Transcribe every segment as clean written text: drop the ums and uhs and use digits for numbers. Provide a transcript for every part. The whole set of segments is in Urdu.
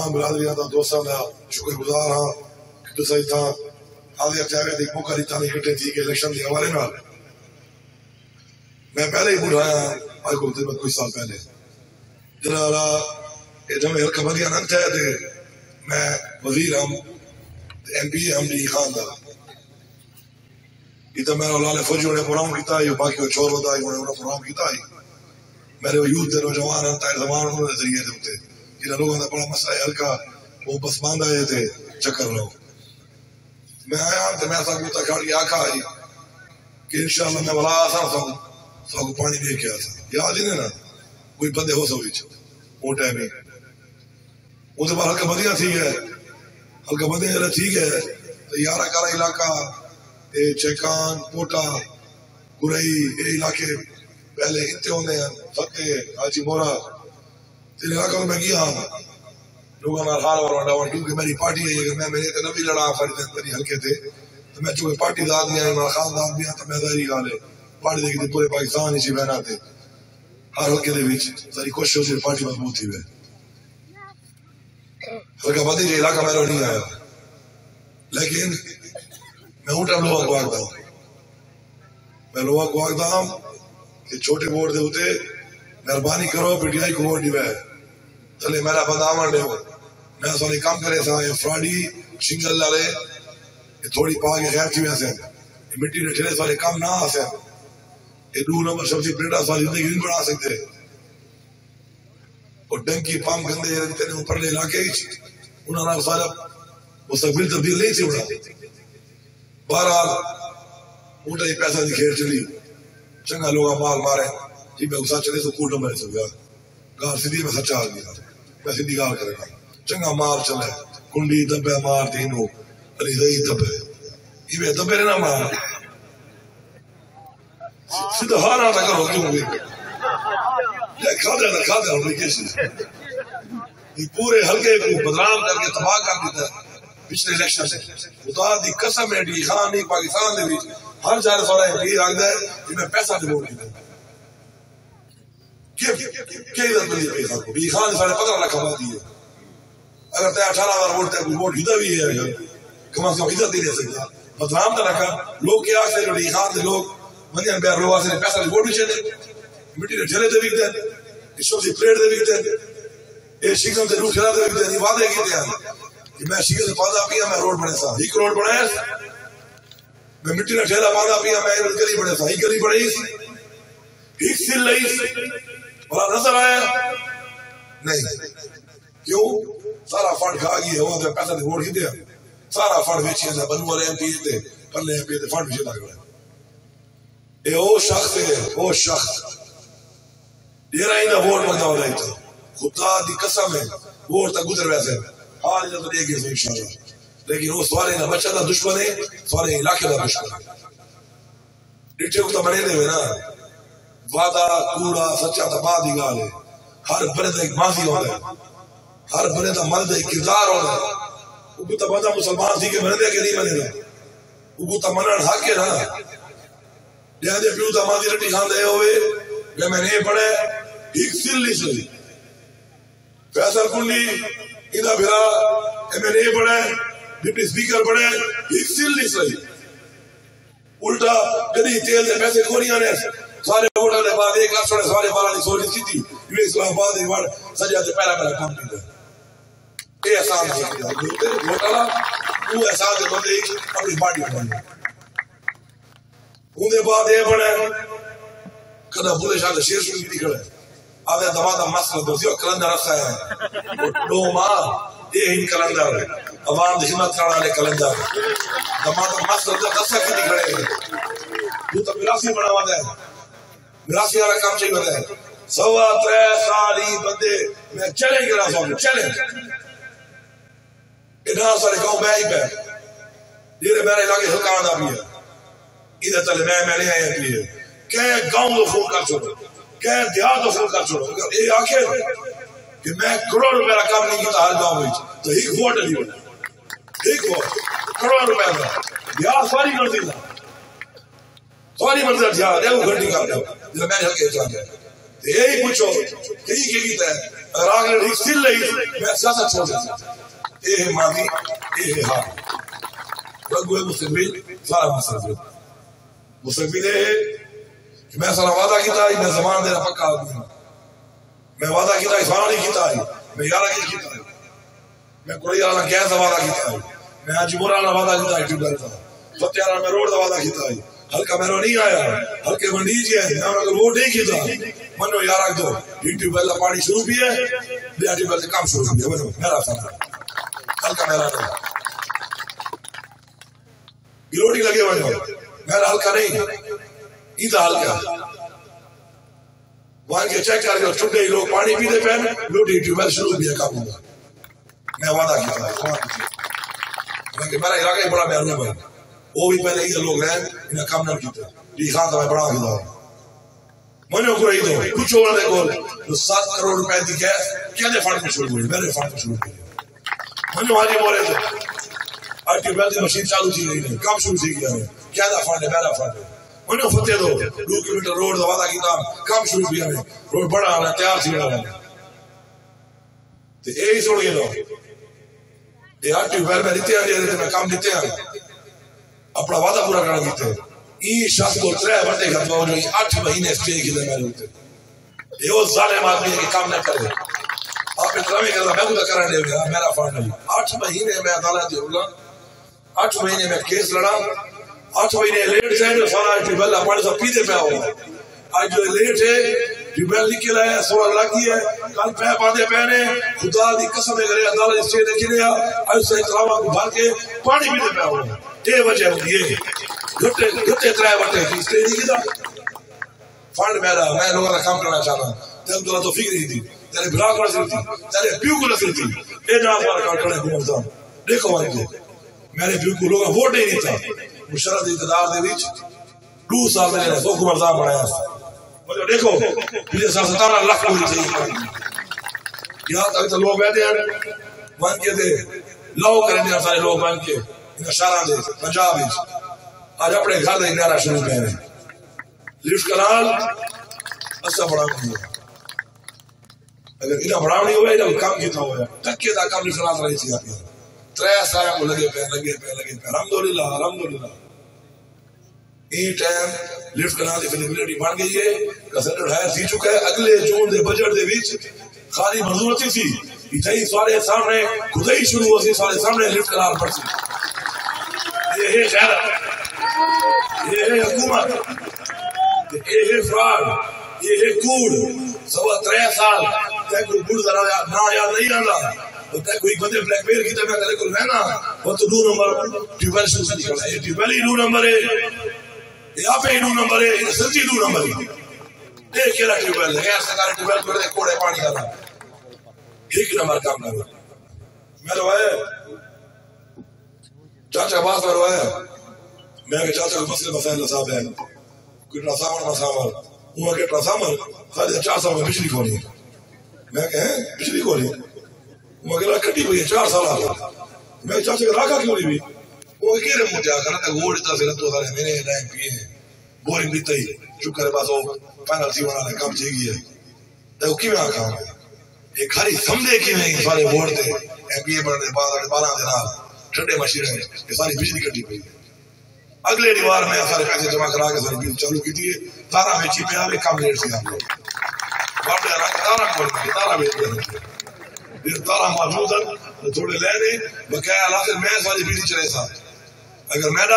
تمام برادریاں دا دوستاں دا شکر گزار ہاں کہ تساں اتھاں حاضر چاہے دی موقع دیتا نہیں کٹے تھی کہ الیکشن کے حوالے نال میں پہلے ہی بڑھایا آج کو تقریباً کوئی سال پہلے جنالا یہ جمع حلقہ بدیاں نہ تھے تے میں وزیر ہم ایم پی ہم دی خان دا ادھر میرا لال فوجیوں نے پروگرام کیتا ہے باقی وہ چور بتا انہوں نے پروگرام کیتا ہے میرے یوتھ دے نوجوان ہیں تائر زمان انہوں نے ذریعے دے ہوتے جنہاں لوگوں نے بڑا مسئلہ ہلکا وہ بس باندھا ہے تھے چکر لو میں آیا تو میں سب کو کھڑ کے آکھا ہے کہ انشاءاللہ میں بلا آسان تھا سب کو پانی دے کے آتا یاد ہی نہیں نا کوئی بندے ہو سو بیچ وہ ٹائم ہی وہ تو بار ہلکا بدیاں تھی ہے ہلکا بدیاں ٹھیک ہے تو یارہ کارا علاقہ چیکان پوٹا گرئی یہ علاقے پہلے اتنے ہونے ہیں فتح حاجی مورا تین علاقوں میں گیا لوگوں نے حال اور کیونکہ میری پارٹی ہے اگر میں میرے نبی لڑا فرید میری حلقے تھے تو میں چونکہ پارٹی دا آدمی ہے خان دا آدمی ہے تو میں ظاہری حال ہے پارٹی دے کے پورے پاکستان ہی بہنا تھے ہر حلقے دے وچ ساری کوشش ہوتی پارٹی مضبوط تھی حلقہ بدی جو علاقہ میرا نہیں آیا لیکن میں اونٹا لوگوں کو آگتا ہوں میں لوگوں کو آگتا ہوں کہ چھوٹے ووٹ دے ہوتے مہربانی کرو پی ٹی آئی کو ووٹ دیوے چلے میرا بندہ آمان دے ہو میں سوری کام کرے تھا یہ فراڈی شنگل لالے یہ تھوڑی پا کے خیر تھی ویسے یہ مٹی نے ٹھلے سوری کام نہ آسے یہ دو نمبر شبزی پلیٹا سوری زندگی نہیں بڑھا سکتے اور ڈنکی پام گندے تینے اوپر لے علاقے انہوں نے سارا مستقبل تبدیل نہیں تھی بڑھا بہرحال اونٹا ہی پیسہ دی کھیر چلی چنگا لوگا مال مارے جی میں اسا چلے تو کوٹ نمبر سے گیا گار سیدھی میں سچا آ گیا میں سیدھی گار کرے گا چنگا مال چلے کنڈی دبے مار تینوں علی دئی دبے یہ میں دبے رہنا مار سیدھا ہارا تھا کرو کیوں گے یہ کھا دے ہوئی کیسی یہ پورے حلقے کو بدنام کر کے تباہ کر دیتا ہے پچھلے الیکشن سے خدا دی قسم ہے ڈی خان نہیں پاکستان دے وچ ہر جار سارا یہ آگدا ہے کہ میں پیسہ دے ووٹ دیتا کیا عزت ملی پیسہ کو ڈی خان سارے 15 لاکھ کما دیے اگر تے 18 بار ووٹ تے ووٹ ہدا بھی ہے کم از کم عزت نہیں دے سکتا بدنام نہ رکھا لوگ کیا سے ڈی خان دے لوگ منجن بیار لوگ سے پیسہ دے ووٹ بھی دے مٹی دے ٹھیلے دے وکتے اسو سی پلیٹ دے وکتے اے شیگن دے روح کھلا دے وکتے نہیں وعدے کیتے ہیں کہ میں شیگن سے پادا پیا میں روڈ بنے سا ایک روڈ بنایا میں مٹی نہ ٹھیلا پادا پیا میں گلی بنے سا ایک گلی بنائی ایک سل لئی بڑا نظر آیا نہیں کیوں سارا فنڈ کھا گئی ہوا تے پیسہ دے ووٹ کیتے سارا فنڈ ویچی ہے بنو والے ایم پی تے پلے ایم پی تے فنڈ ویچ لگ رہا اے او شخص ہے او شخص یہ رہی نہ ووٹ منگا ہو رہی تھا خدا دی قسم ہے ووٹ تک گزر ویسے حال جب دے گے انشاءاللہ لیکن وہ سوالے نہ بچہ دا دشمن ہے سوالے علاقے دا دشمن ہے ڈٹھے کو تو بنے دے ہوئے نا وعدہ کوڑا سچا تا بعد ہی گال ہے ہر بنے دا ایک ماضی ہوتا ہے ہر بنے دا مرد ایک کردار ہوتا ہے وہ کو تو بندہ مسلمان تھی کہ بنے دے کہ نہیں بنے دا وہ کو تو منن حق ہے نا جہاں دے پیو تا ماضی رٹی کھان دے ہوئے کہ میں نے پڑھے ایک سل نہیں سلی فیصل کنڈی ادھا بھرا ایم این اے پڑھے ڈپٹی سپیکر پڑھے ایک سل نہیں سلی الٹا کدی تیل دے پیسے کھونی آنے سارے ووٹر دے بعد ایک لاکھ سوڑے سارے بالا نہیں سوڑی سی تھی یہ اسلام آباد ایک بار سجا دے پہلا پہلا کام کی دے اے احسان دے کی دے ووٹر وہ احسان دے بندے اپنی پارٹی بنائی ان دے بعد اے بڑھے کدا بولے شاہ شیر سنگی دی کھڑے آدھے دماغا مسئلہ دوسیو کلندر رکھا ہے دو ماہ یہ ہی کلندر ہے عوام دشمت کھڑا لے کلندر دماغا مسئلہ دسا کی دی کھڑے ہیں تو تو مراسی بڑا وعدہ ہے مراسی والا کام چاہیے وعدہ ہے 3.25 سالی بندے میں چلیں گے راسوں میں چلیں ادھا سارے گاؤں میں ہی پہ دیرے میرے علاقے حلقہ آنا بھی ہے ادھر تلے میں نہیں آئے بھی ہے کہ گاؤں کو فون کر چھوڑو کہ دیہات کو فون کر چھوڑو یہ آخر کہ میں کروڑ روپے کا کام نہیں کیتا ہر گاؤں میں تو ایک ووٹ نہیں بنا ایک ووٹ کروڑ روپے کا دیہات ساری مرضی تھا ساری منظر دیہات ہے وہ گھنٹی کر دیا جب میں نے حلقے چاہ گیا یہی پوچھو کہیں کی کیتا ہے اگر آگے ٹھیک سل رہی میں سیاست چھوڑ دیتا اے ہے ماضی اے ہے حال رگو ہے مستقبل سارا مستقبل ہے کہ میں سارا وعدہ کیتا ہے میں زمان دینا پکا آدمی ہوں میں وعدہ کیتا ہے سارا نہیں کیتا ہے میں یارہ کی کیتا ہے میں کوئی یارہ گیس وعدہ کیتا ہے میں آج مورانا وعدہ کیتا ہے ٹیوبل کا فتیارہ میں روڈ وعدہ کیتا ہے ہلکا میرو نہیں آیا ہلکے منڈی جی ہے میں اگر ووٹ نہیں کیتا منو یارہ دو ٹیوبل کا پانی شروع بھی ہے بیا ٹیوبل سے کام شروع بھی ہے منو میرا فرق ہلکا میرا نہیں گلوٹی لگے ہوئے میرا ہلکا نہیں ایدہ ہلکا وہاں کے چیک کر کے چھٹے ہی لوگ پانی پیتے پہنے لوٹی ٹیوبل شروع بھی ہے کام ہوگا میں وعدہ کیا تھا میرا علاقہ ہی بڑا محروم ہے وہ بھی پہلے یہ لوگ رہے انہیں کام نہ کیتے یہ خان تھا میں بڑا کیتا منو کو رہی دو کچھ ہونا دے گول جو 7 کروڑ روپے دی گیس کیا دے فنڈ میں شروع ہوئی میرے فنڈ میں شروع ہوئی منو آجی بولے تھے آج ٹیوبل دی مشین چالو تھی گئی نہیں کام شروع تھی گیا ہے کیا دا فنڈ ہے میرا فنڈ ہے منو فتح دو 2 کلومیٹر روڈ دا وعدہ کیتا کام شروع کیا ہے روڈ بڑا آنا تیار تھی رہا ہے تو یہی سوڑ گئے لو یہ آج ٹیوبل میں دیتے ہیں میں کام دیتے ہیں اپنا وعدہ پورا کرنا دیتے ہیں این شخص کو 3 بڑے گھتوا ہو جو 8 مہینے سٹے کی دے میں ہوتے یہ وہ ظالم آدمی ہے کہ کام نہ کرے آپ اتنا میں کرتا میں خود کرنے دے گا میرا فنڈ نہیں 8 مہینے میں عدالت دے ہوگا 8 مہینے میں کیس لڑا 8 مہینے لیٹ سے جو سارا ٹیوبل پانی سے پیتے پہ ہوگا آج جو لیٹ ہے ٹیوبل نکل ہے 16 لگی ہے کل پہ باندھے پہنے خدا دی قسم کرے عدالت سے دیکھ لیا آج سے اکرامہ کو بھر کے پانی پیتے پہ ہوگا یہ وجہ ہوتی ہے گھٹے 3 بٹے کی اسٹے نہیں کیتا فنڈ میرا میں لوگوں کا کام کرنا چاہتا تیرے تو فکر نہیں تھی تیرے بھرا کو نصر تھی تیرے پیو کو نصر تھی اے جناب ہمارا کام کرنے کو مرتا دیکھو وہاں کے میرے پیو کو لوگا ووٹ نہیں دیتا مشرف اقتدار دے وچ 2 سال میں نے سو کو مرتا بنایا مجھے دیکھو مجھے 17 لاکھ پوری چاہیے یہاں تک تو لوگ بیٹھے ہیں وہاں کے دے لاؤ کرنے سارے لوگ وہاں کے ان شہران دے پنجاب آج اپنے گھر دے نعرہ شروع کر رہے ہیں لفٹ کنال ایسا بڑا نہیں ہے اگر انہیں بڑا نہیں ہوئے جب کام کیتا ہوا تکے دا کام لفٹ کنال رہی تھی آپ 3 سال کو لگے پہ الحمدللہ الحمدللہ این ٹائم لفٹ کنال کی فیزیبلٹی بن گئی ہے کنسنٹریٹ ہائر تھی چکا ہے اگلے جون دے بجٹ دے وچ خالی منظور ہوتی تھی اتھائی سارے سامنے خدائی شروع ہوتی سارے سامنے لفٹ کنال پر سی یہ ہے غیرت یہ ہے حکومت یہ ہے فراڈ یہ ہے کوڑ سوا 3 سال تے کوئی کوڑ ذرا نہ یاد نہیں آتا تے کوئی بندے بلیک میل کی میں کرے کو رہنا وہ تو 2 نمبر ٹیوبل سے نکلا ہے ٹیوبل ہی 2 نمبر ہے یہاں پہ 2 نمبر ہے سچی 2 نمبر ہے دیکھ کے ٹیوبل ہے سرکار ٹیوبل پر دے کوڑے پانی کا 1 نمبر کام کر رہا میں روائے چاچا باس میں روائے میں کہ چاچا کو مسئلہ مسائل صاحب ہے کوئی ٹرانسفارمر مسامر وہاں کے ٹرانسفارمر خالی 4 سال میں بجلی کھولی میں کہ بجلی کھولی وہاں کے کٹی ہوئی ہے 4 سال آگا میں چاچا کا راکھا کیوں نہیں بھی وہ کہہ رہے مجھے آگا نا گوڑ اتنا سے رتو سارے میرے لائن پیے ہیں بورنگ بھی تھی شکر ہے بس وہ پینل سی والا نے کام چاہیے ہے تو وہ کیوں آگا ایک گھری سمجھے کی نہیں سارے بورڈ دے ایم پی اے بڑھنے بعد 12 دن ٹھنڈے مشین ہے کہ ساری بجلی کٹی پئی اگلے دیوار میں سارے پیسے جمع کرا کے ساری بجلی چالو کی تھی تارا میں چیپے آوے کام لیٹ سے آپ لوگ باپے رنگ تارا کھول کے تارا بیچ کے پھر تارا موجود ہے تھوڑے لینے بقایا علاقے میں ساری بجلی چلے سا اگر میڈا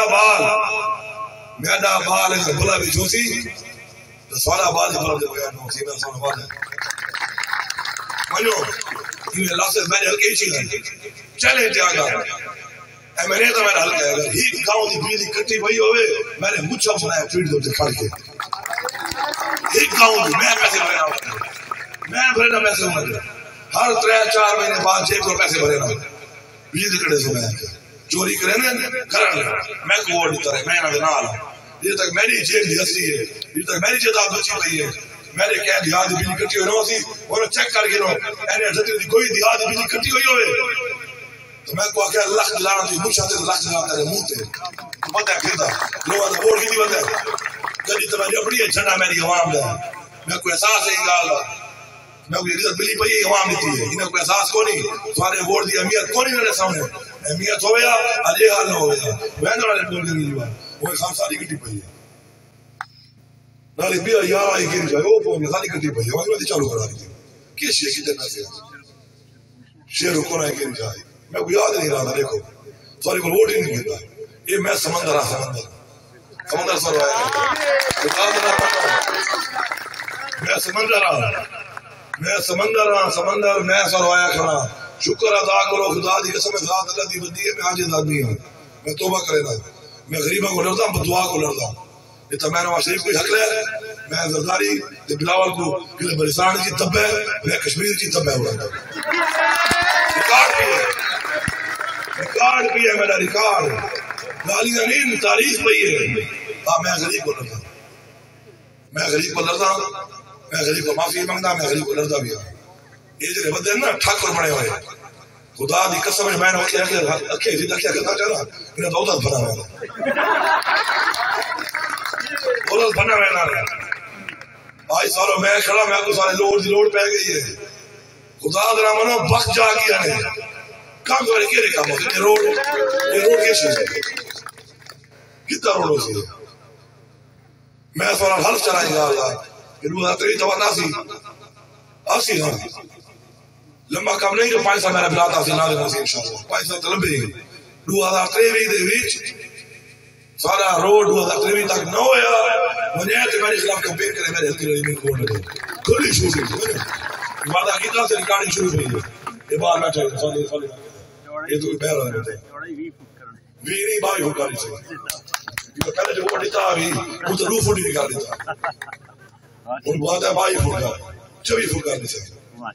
بال اگر بلا بھی چھوسی تو سارا بال ہی بلا دے گیا نو سینا سارا بال ہے منو انہیں لاسے میں نے ہلکے ہی چیز چلے جا گا اے میں نے تو میں نے ہلکے اگر ہی گاؤں دی بجلی کٹی بھئی ہوئے میں نے مجھا بنایا فیلڈ دو تے پڑھ کے ایک گاؤں دی میں پیسے بھرے رہا میں بھرے رہا پیسے بھرے ہر 3-4 مہینے بعد 6 کروڑ پیسے بھرے رہا بجلی کٹے سے میں چوری کرے نا کرن میں کو ووٹ دیتا رہے میں نہ نال یہ تک میری جیب دی ہستی ہے یہ تک میری جائیداد بچی پئی ہے میں نے کہا دیہات بجلی کٹی ہوئی نہ سی اور چیک کر کے نو اینے کوئی دیہات بجلی کٹی ہوئی ہوئے تو میں کو آخیا لکھ لانا تھی مجھا تے لکھ لانا تیرے منہ تے پتہ ہے پھردا لوگوں نے ووٹ کی بندہ کبھی تو میں اپنی جھنڈا میری عوام دا میں کوئی احساس ہے گال میں کوئی عزت ملی پئی عوام دیتی ہے انہیں کوئی احساس کو نہیں سارے ووٹ دی اہمیت کو نہیں سامنے اہمیت ہو گیا اجے حال نہ ہو گیا وین والے بول دیں وہ خام ساری کٹی پئی ہے نالی بیا یار آئی گری جائے وہ پہنگے ساری کٹی پئی ہے وہاں چالو کرا دی کس شیئر کی دینا سے شیئر کون آئی گری جائے میں کو یاد نہیں رہا دیکھو ساری کو ووٹ ہی نہیں گرتا یہ میں سمندر سمندر سر آیا میں سمندر میں سر آیا کھڑا شکر ادا کرو خدا دی قسم ذات اللہ دی بدی ہے میں آج آدمی ہوں میں توبہ کرے نا میں غریبوں کو لڑتا ہوں دعا کو لڑتا ہوں یہ تو میں نواز شریف کوئی حق ہے میں زرداری بلاول کو کہ بلوچستان کی تب ہے میں کشمیر کی تب ہے ریکارڈ بھی ہے میرا ریکارڈ گالی نہیں تاریخ پہ ہے ہاں میں غریب کو لڑتا میں غریب کو لڑتا میں غریب کو معافی مانگتا میں غریب کو لڑتا بھی ہوں یہ جو بندے نا ٹھاکر بنے ہوئے خدا دی قسم میں نے اکھے کیا کرنا چاہ رہا انہیں تو عدت بنا عدت بنا رہنا آج سالوں میں کھڑا میں کو سارے لوڑ پہ گئی ہے خدا درا منو بخت جا کیا ہے کام کرے کیرے کام ہوتے یہ روڈ کی چیز ہے کتنا روڈ ہو سی میں سوال حلف چلائیں گا اللہ کہ 2023 تو آسی ہاں لمبا کام نہیں جو 5 سال میرا بلاد آسی نہ دینا سی انشاءاللہ 5 سال تو لمبے ہی 2023 دے ویچ سارا روڈ 2023 تک نہ ہویا منیت میرے خلاف کمپین کرے میرے ہلکی رہی میں کون لگے کھلی شروع سے وعدہ کتنا سے ریکارڈنگ شروع ہوئی ہے یہ بار بیٹھا ہے سالی یہ تو بہر رہا ہے وی نہیں بائی ہو کاری سے یہ پہلے جو ووٹ دیتا بھی وہ تو روح فوٹی نکال دیتا ان بات ہے بائی فوٹ کا 24 فوٹ کرنے سے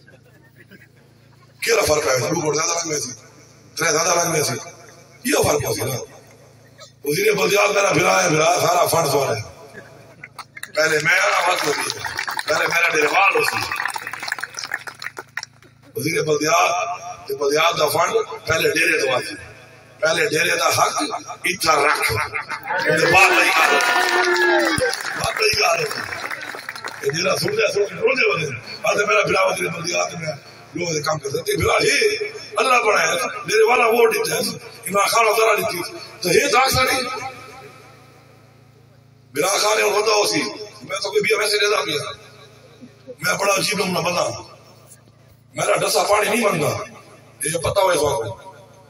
کیا فرق ہے روح فوٹ زیادہ لگ میں سے 3 زیادہ لگ میں سے یہ فرق ہوتی نا وزیر بلدیات میرا بھرا سارا فنڈ سوال ہے پہلے میں آنا وقت ہوتی ہے پہلے میرا ڈیروال ہوتی وزیر بلدیات دا فنڈ پہلے ڈیرے دوا تھی پہلے ڈیرے دا حق اتنا رکھ بات نہیں گا رہے ڈیرا سنتے روزے ہوتے آتے میرا بھرا وزیر بلدیات میں لوگ کام کرتے بھرا ہی اللہ بڑھایا میرے والا ووٹ دیتے ہیں عمران خان وزارہ دیتی تو یہ داخلہ نہیں بھرا خان نے ہوتا ہو سی میں تو کوئی بھی ویسے نہیں دا کیا میں بڑا عجیب نمونہ بنا میرا ڈسا پانی نہیں مانگا یہ پتہ ہو اس وقت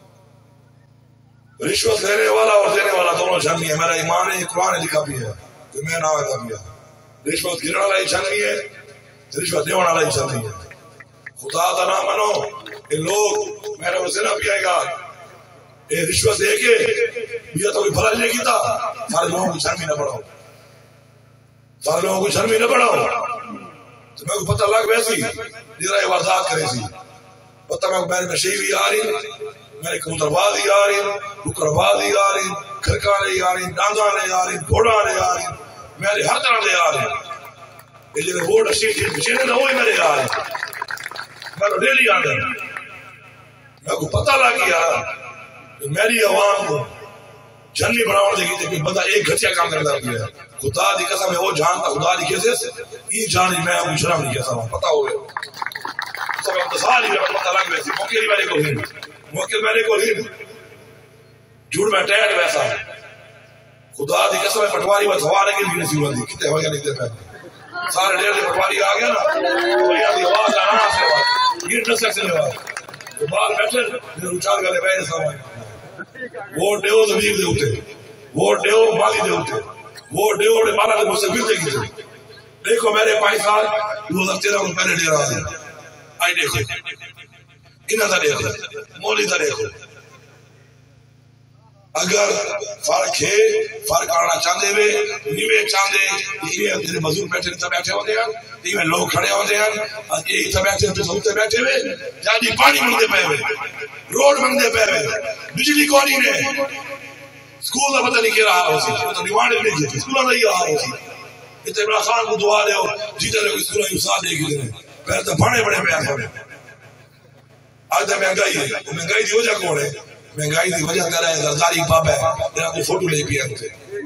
رشوت لینے والا اور دینے والا دونوں جھنگی ہے میرا ایمان ہے قرآن لکھا بھی ہے کہ میں نہ آتا بھی ہے رشوت گرنے والا ہی جھنگی ہے رشوت دینے والا ہی جھنگی ہے خدا دا نام منو یہ لوگ میرے وسیلہ بھی آئے گا یہ رشوت دے کے یہ تو کوئی بھلا نہیں کیتا سارے لوگوں کو شرمی نہ پڑھاؤ سارے لوگوں کو شرمی نہ پڑھاؤ تو میں کو پتہ لگ ویسی جرا یہ واردات کرے سی پتہ میں میرے نشے بھی آ رہی میرے کبوتر بازی آ رہی ککر بازی آ رہی کھرکانے آ رہی ڈانگانے آ رہی گھوڑانے آ رہی میرے ہر طرح دے آ رہے یہ جنہیں ووٹ اشی تھی بچینے نہ ہوئی میرے آ رہے میں تو ڈیلی آ گیا میں کو پتہ لگ گیا میری عوام کو جھنی بناؤ دے گی کہ بندہ ایک گھٹیا کام کرتا ہے خدا دی قسم ہے وہ جانتا خدا دی کیسے یہ جانی میں ابو شرم نہیں کہتا ہوں پتہ ہو گیا سب اقتصاد ہی پتہ لگ ویسی موکل میرے کو ہی موکل میرے کو ہی جھوٹ میں ٹیٹ ویسا خدا دی قسم ہے پٹواری میں سوارے کی نہیں سی ہوتی کتنے ہو گیا نہیں دیتا سارے ڈیر سے پٹواری آ گیا نا تو یہ دی آواز آنا سے آواز یہ انٹرسیکشن ہے آواز باہر بیٹھے اچھال گلے بیٹھے سامنے ووٹ دیو زمین دے ہوتے ووٹ دیو بالی دے ہوتے ووٹ دیو اپنے بالا دے مستقبل دے گی دیکھو میرے 5 سال 2013 کو پہلے ڈیر آ دے آئی دیکھو انہاں دا دیکھو مولی دا دیکھو اگر فرق ہے فرق آنا چاہتے ہوئے نیوے چاہتے یہ میرے مزدور بیٹھے ہوتے ہیں یہ لوگ کھڑے ہوتے ہیں یہ بیٹھے بیٹھے ہوئے جانی پانی منگتے پہ ہوئے روڈ منگتے پہ ہوئے بجلی کونی نے سکول کا پتہ نہیں کہہ رہا ہو سی تو ڈیمانڈ نہیں کی سکول نہیں آ ہو سی اتنے عمران خان کو دعا دے ہو جیتے رہے سکول کی استاد دے گی پہلے تو بڑے بڑے بیان ہوئے آج تو مہنگائی ہے مہنگائی کی وجہ کون ہے مہنگائی کی وجہ کر رہا ہے زرداری پاپ ہے جنہاں کو فوٹو لے پیا ہوتے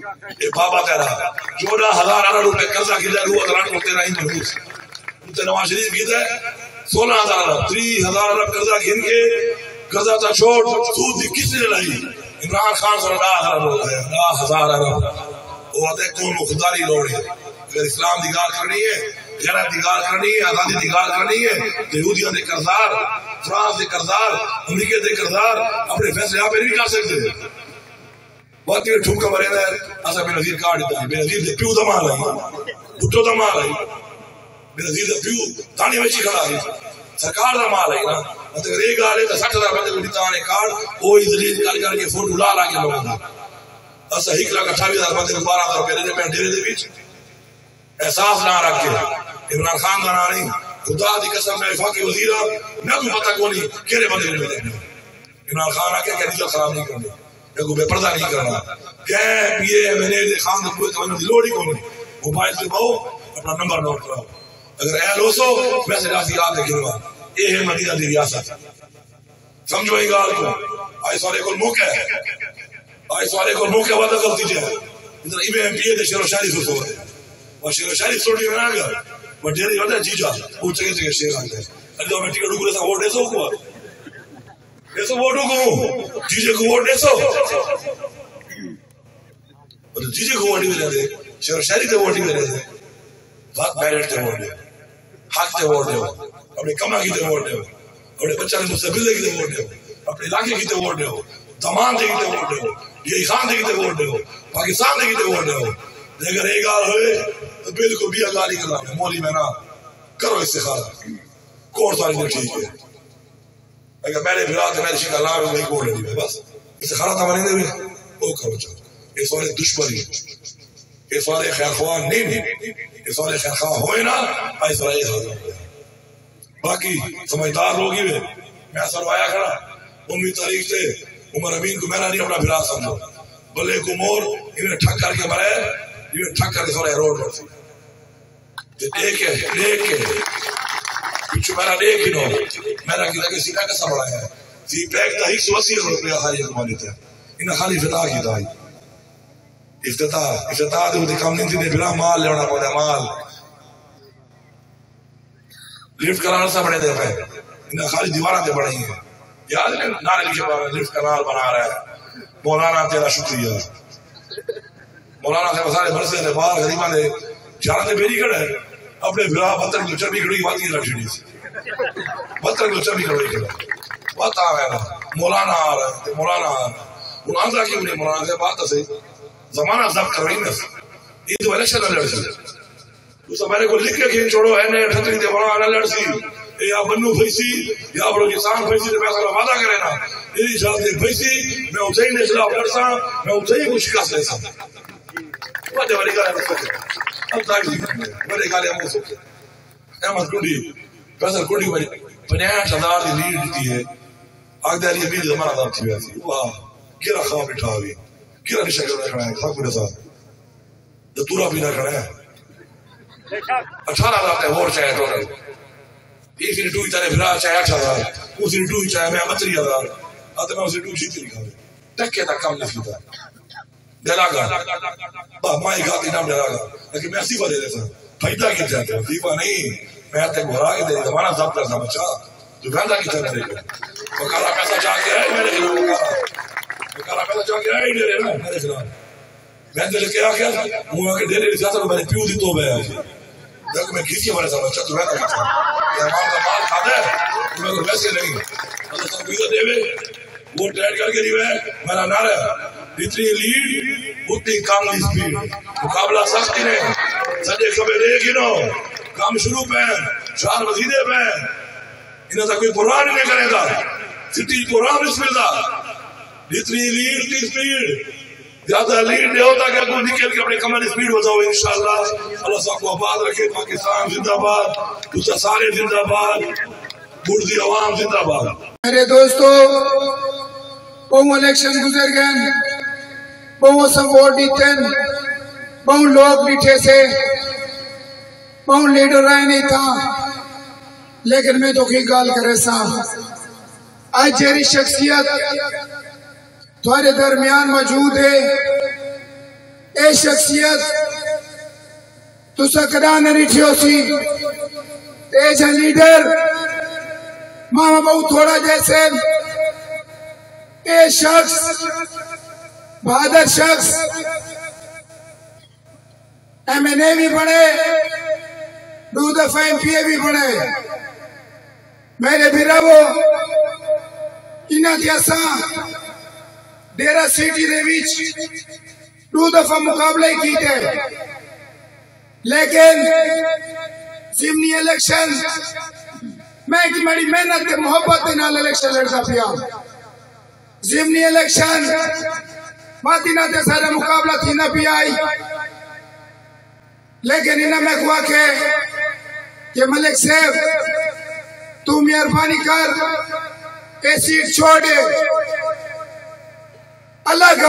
یہ بابا تیرا 14,000 روپے قرضہ کی جائے وہ ادران کو تیرا ہی محبوس تو نواز شریف کی ہے 16,000 30,000 قرضہ گھن کے قرضہ تا چھوڑ سود دی کس نے لائی عمران خان صلی اللہ 10,000 وہ آتے کون مخداری لوڑے اگر اسلام دی گال کرنی ہے غیرت دی گال کرنی ہے آزادی دی گال کرنی ہے تو یہودیوں دے قرضدار فرانس دے قرضدار امریکہ دے قرضدار اپنے فیصلے آپ نہیں کر سکتے بات یہ ٹھمکا مرے رہے ایسا بے نظیر کارڈ دیتا ہے بے نظیر دے پیو دمال آئی بھٹو دمال آئی بے نظیر دے پیو تانی ویچی کھڑا آئی سرکار دمال آئی نا اگر ایک آلے تو 60,000 بندے کو دیتا آنے کارڈ وہی دلیل کر کر کے فوٹو لا کے لوگوں دا ایسا 1,28,000 بندے کو 12,000 روپے دینے میں ڈیرے دے بیچ احساس نہ رکھ کے عمران خان کا نہ نہیں خدا دی قسم میں وفاقی وزیرہ میں کو پتہ کو نہیں کہنے بندے نے ملے عمران خان آ کے نیچر خراب نہیں کرنے میں کو بے پردہ نہیں کرنا کہ پیے میں نے خان کو کوئی توجہ دی لوڑ ہی کو نہیں موبائل سے بہو اپنا نمبر نوٹ کراؤ اگر اہل ہو سو میں سے جاتی یاد ہے گنوا یہ ہے مدینہ دی ریاست سمجھو یہ گال کو آئے سوالے کو موقع ہے آئے سوالے کو موقع وعدہ غلطی جائے ادھر ای ایم پی اے دے شیر و شاعری سو ہے اور شیر و شاعری سوڑی میں نہ گیا وہ ڈیری وعدہ جی جا وہ چگے چگے شیر آتے ہیں اللہ میں ٹکٹ ڈکڑے سا ووٹ دے سو کو ایسو ووٹو کو جی جے کو ووٹ دے سو جی جے کو ووٹ دے دے شیر و شاعری تے ووٹ دے دے بات میرٹ تے ووٹ دے حق تے ووٹ دے اپنے کما کی تے ووٹ دے اپنے بچہ نے مستقبل کی تے ووٹ دے اپنے علاقے کی تے ووٹ دے تمام دے کی تے ووٹ دے یہ خان دے کی تے ووٹ دے پاکستان دے کی تے ووٹ دے اگر ایک گال ہوئے تو بالکل بھی اگالی کرنا ہے مولی میں نہ کرو استخارہ کورٹ ساری دے ٹھیک ہے اگر میں نے بھرا تو میں نے شکر اللہ میں وہی کورٹ لے بس استخارہ تھا بنے دے ہوئے وہ کرو چاہو یہ سوالے دشمنی یہ سوالے خیر خواہ نہیں یہ سوالے خیر خواہ ہوئے نا ایسا رہے حاضر باقی سمجھدار لوگ ہی ہوئے میں اثر آیا کھڑا 19 تاریخ سے عمر امین کو میں نے نہیں اپنا بھرا سمجھو بلے کو مور انہیں ٹھک کر کے مرے انہیں ٹھک کر کے سوالے روڈ پر سے دیکھ کے پچھو میرا دیکھ ہی نو میرا کی لگے سیدھا کسا بڑا ہے سی پیک تا ہی 180 روپیہ خالی کمانی تھا انہیں خالی فتح کی تھا افتتاح دے ہوتی کام نہیں تھی بلا مال لیونا پڑا مال لفٹ کرانا سا بڑے دے پہ انہیں خالی دیوارہ دے بڑھائی ہیں یاد نہیں نارے لکھے پڑا لفٹ کنال بنا رہا ہے مولانا تیرا شکریہ مولانا سے مسارے برسے دے بار غریبہ دے جانا دے بیری کڑا ہے اپنے بھرا بطر کی لچر بھی کڑی بات کی رکھ شڑی سے بطر کی لچر بھی کڑی کڑا بات آ رہا ہے مولانا آ رہا ہے مولانا آ رہا ہے قرآن تھا کہ انہیں مولانا سے بات سے زمانہ ضبط کر رہی میں یہ تو الیکشن نہ لڑ سی اس میرے کو لکھ کے کھین چھوڑو ہے نے ٹھتری دے مولانا نہ لڑ سی یا بنو بھیسی یا بلوچستان بھیسی تو میں اصلا وعدہ کرے نا یہ شاید دے بھیسی میں اسے ہی نے خلاف لڑسا میں اسے ہی کچھ شکست لیسا وجہ بڑی گالے مستقل اب تاکہ بڑے گالے ہم سکتے احمد کنڈی فیصل کنڈی بڑی 65,000 دی لیڈ دیتی ہے آگ دے علی امیر زمانہ دار تھی ویسی واہ گرہ خواب اٹھا ہوئی گرہ نشہ کرنا کھڑا ہے خاک میرے ساتھ دتورا پینا کھڑا ہے 18,000 تے ووٹ چاہے ٹوٹل ایک سری ٹوئی تارے بھرا چاہے 8,000 اس سری ٹوئی چاہے میں 32,000 آتے میں اسے ٹوئی جیتی لکھا ہوئے ٹکے تک کم نہیں تھا ڈیلا گا باہ مائی کھاتی نام ڈیلا گا لیکن میں صیفہ دے دیتا فائدہ کی جاتے ہیں صیفہ نہیں میں تک بھرا کے دے زمانہ ضبط کرتا بچہ تو گاندہ کی طرح دے گا وکارہ پیسہ چاہ کے آئے میرے خلاف وکارہ پیسہ چاہ کے آئے دے رہے میرے خلاف میں دل کے آگیا وہ آگے دے رہے سیاست میں نے پیو دی تو بے آئی لیکن میں کسی ہمارے ساتھ بچہ تو میں تک تھا کہ امام کا مال کھا دے تو میں تو ویسے نہیں اللہ سب بیدہ دے وے وہ ٹیٹ کر کے دیوے میرا نعرہ اتنی لیڈ اتنی کام دی سپیڈ مقابلہ سختی نے سجے خبر ایک ہی نو کام شروع پہ 4 وزیدے پہ انہیں تا کوئی قرآن نہیں کرے گا سٹی قرآن بسم اللہ اتنی لیڈ اتنی سپیڈ زیادہ لیڈ نہیں ہوتا کہ کوئی نکل کے اپنے کمر سپیڈ بتاؤ انشاءاللہ اللہ صاحب کو آباد رکھے پاکستان زندہ باد دوسرا سارے زندہ باد بڑھتی عوام زندہ باد میرے دوستو بہو الیکشن گزر گئے بہو سب ووٹ دیتے بہو لوگ بیٹھے سے بہو لیڈر رہے نہیں تھا لیکن میں تو کی گال کرے سا آج جیری شخصیت تمہارے درمیان موجود ہے اے شخصیت تو سکرا نہ ریٹھیو سی اے جا لیڈر ماما بہو تھوڑا جیسے اے شخص بہادر شخص ایم این اے بھی بنے 2 دفعہ ایم پی اے بھی بنے میرے بھراوو انہاں دی اساں ڈیرا سٹی دے وچ 2 دفعہ مقابلے کیتے لیکن ضمنی الیکشن میں ایک بڑی محنت تے محبت دے نال الیکشن لڑدا پیا ضمنی الیکشن ماتینا تے سارا مقابلہ تھی نہ پی آئی لیکن انہاں میں کہا کہ ملک صاحب تو مہربانی کر اے سیٹ چھوڑ دے اللہ کا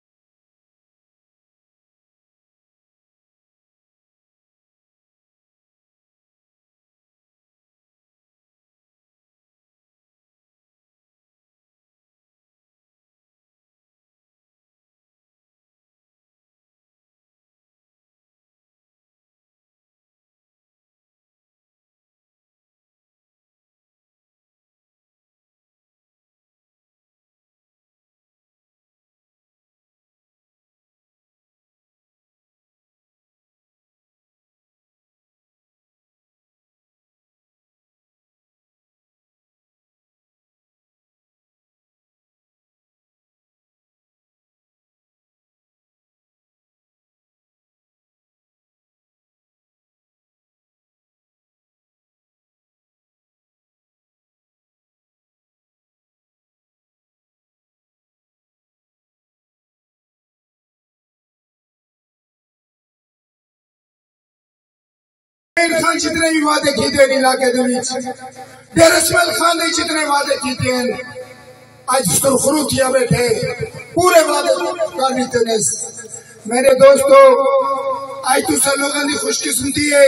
خان جتنے بھی وعدے کیتے ہیں علاقے دے وچ ڈیر اسماعیل خان نے جتنے وعدے کیتے ہیں آج سرخرو کیا بیٹھے پورے وعدے کر دیتے ہیں میرے دوستو آج تو سا لوگوں نے خوش قسمتی ہے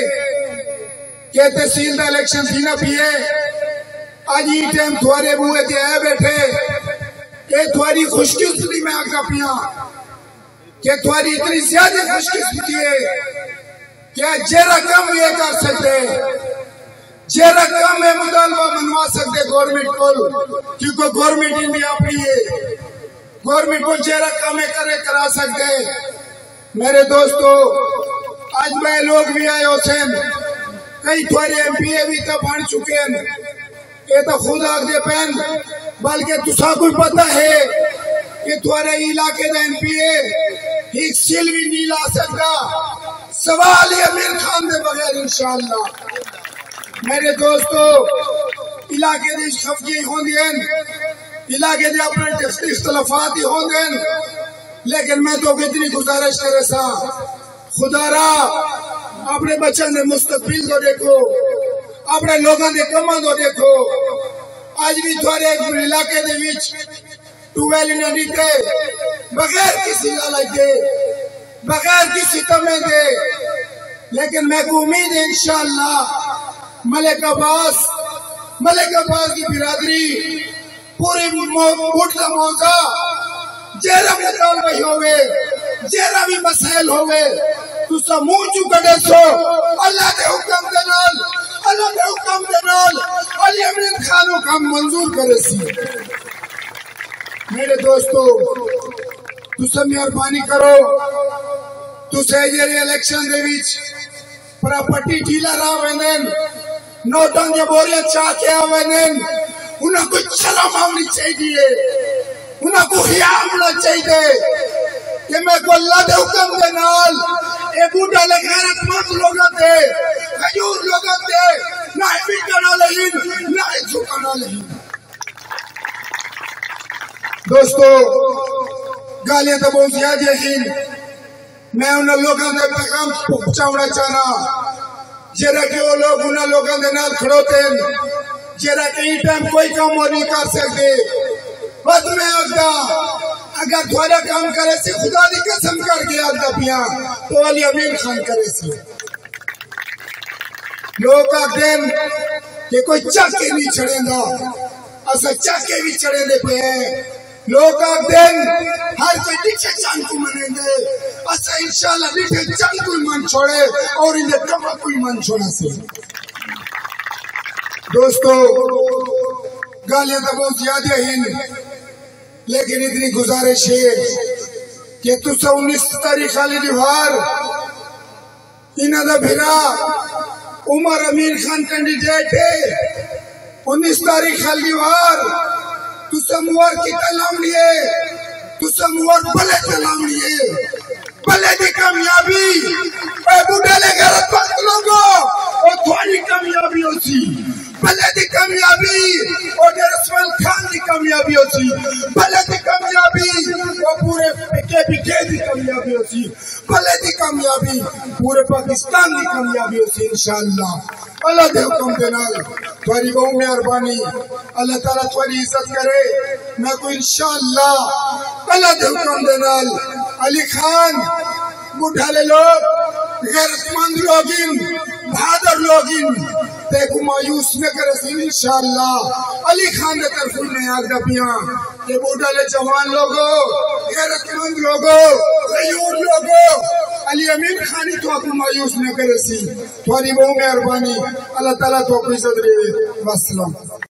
کہ تحصیل دا الیکشن تھی نہ پیے آج یہ ٹائم تھوارے بوئے تے آئے بیٹھے کہ تھواری خوش قسمتی میں آگا پیا کہ تھواری اتنی زیادہ خوش قسمتی ہے کیا جیرا کم یہ کر سکتے جیرا کم ہے مطالبہ منوا سکتے گورنمنٹ کو کیونکہ گورنمنٹ انڈیا اپنی ہے گورنمنٹ کو جیرا کم کرا سکتے میرے دوستو آج میں لوگ بھی آئے حسین کئی تھوڑے ایم پی اے بھی تو بن چکے ہیں یہ تو خود آگ دے پین بلکہ تسا کوئی پتہ ہے کہ تھوڑے علاقے دا ایم پی اے ایک سیل بھی نہیں لا سکتا سوال ہے امیر خان دے بغیر انشاءاللہ میرے دوستو علاقے دے خفگی ہوندی ہیں علاقے دے اپنے اختلافات ہی ہوندی ہیں لیکن میں تو کتنی گزارش کرے سا خدا را اپنے بچوں دے مستقبل کو دیکھو اپنے لوگوں دے کماں کو دیکھو آج بھی تھوڑے علاقے دے وچ ٹویل نہ دیتے بغیر کسی لالچ دے بغیر کسی تمے دے لیکن میں کو امید ہے انشاءاللہ ملک عباس کی برادری پوری ملک دا موضوع جیرا مطالبہ ہوئے جیرا بھی مسائل ہوئے تو سا منہ چکڑے سو اللہ دے حکم دے نال علی امین خانوں کا منظور کرے سی میرے دوستو تو سا مہربانی کرو تو سیجری الیکشن دے وچ پراپرٹی ڈیلر راہ وینن نوٹاں دے بورے چاہ کے آوینن انہاں کو شرم آنی چاہیے انہاں کو حیا ہونا چاہیے کہ میں کو اللہ دے حکم دے نال اے بوڑھا غیرت مند لوگاں تے غیور لوگاں تے نہ پٹنا لہین نہ جھکنا لہین دوستو گالیاں تو بہت زیادہ یقین میں انہوں لوگوں نے پیغام پہنچاونا چاہنا جیرا کہ وہ لوگ انہوں لوگوں نے نال کھڑوتے ہیں جیرا کہ یہ ٹائم کوئی کام وہ نہیں کر سکتے بس میں آگا اگر تھوڑا کام کرے سی خدا دی قسم کر کے آگا پیا تو علی امین خان کرے سی لوگ آگے کہ کوئی چاکے نہیں چھڑیں گا اسا چاکے بھی چھڑیں دے پہ ہیں لوگ آگ دن ہر کوئی نیچے چاند کو منیں گے اسے انشاءاللہ ڈیٹے چند کوئی من چھوڑے اور انہیں کم کوئی من چھوڑا سے دوستو گالیاں تو بہت زیادہ ہیں لیکن اتنی گزارش ہے کہ تسا 19 تاریخ خالی دیوار انہاں دا بھرا عمر امین خان کینڈیڈیٹ ہے 19 تاریخ خالی دیوار تسا موار کی کلام لیے تسا موار بلے کلام لیے بلے دی کامیابی اے بوڑھے لے غیرت مند لوگوں اور تھوڑی کامیابی ہوتی بلے دی کامیابی اور رسول خان دی کامیابی ہوتی بلے دی کامیابی اور پورے پکے دی کامیابی ہوتی بلے دی کامیابی پورے پاکستان دی کامیابی ہوتی انشاءاللہ اللہ دے حکم دے نال تھوڑی بہو مہربانی اللہ تعالیٰ تھوڑی عزت کرے میں کو انشاءاللہ اللہ دے حکم دے نال علی خان بڑھالے لوگ غیرت مند لوگین بہادر لوگین تے کو مایوس نہ کرے سن انشاءاللہ علی خان نے طرف میں آگ دبیاں کہ بڑھالے جوان لوگوں غیرت مند لوگوں غیور لوگوں علی امین خانی تو آپ کو مایوس نہ کرے سی تھوڑی بہو مہربانی اللہ تعالیٰ تو آپ کو عزت دے والسلام